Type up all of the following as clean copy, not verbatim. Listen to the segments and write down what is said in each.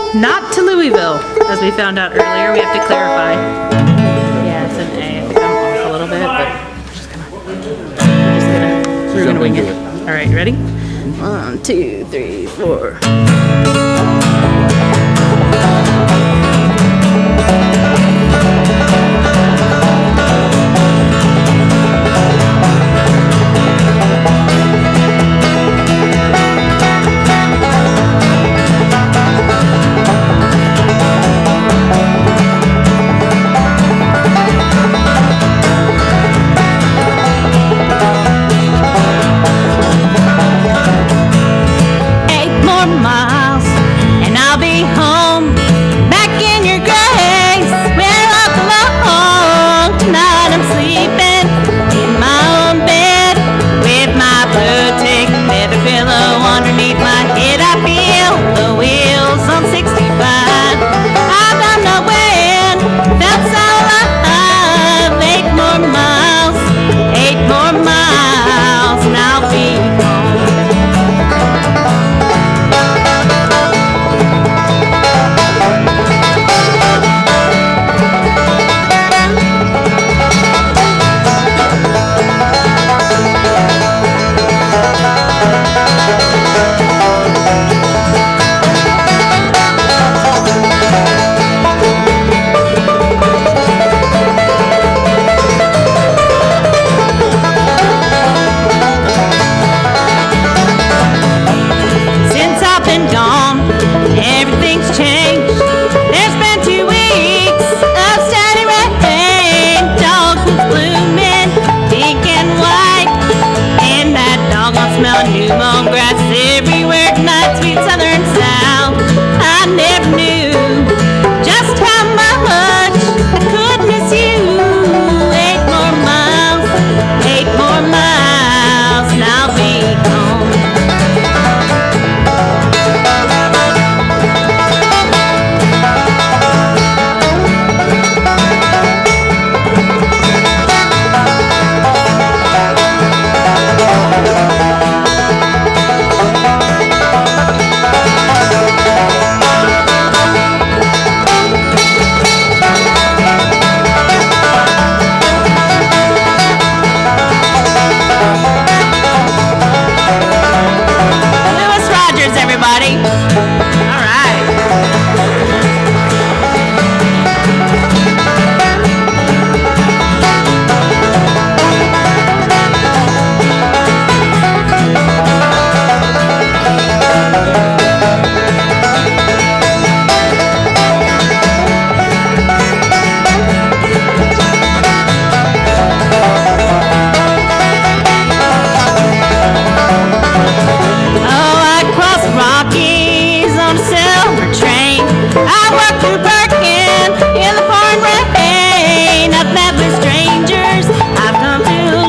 Not to Louisville, as we found out earlier. We have to clarify. Yeah, it's an A. I think I'm off a little bit, but we're gonna wing it. All right, ready? 1, 2, 3, 4.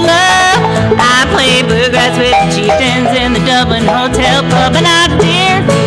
In the Dublin hotel pub, and I dare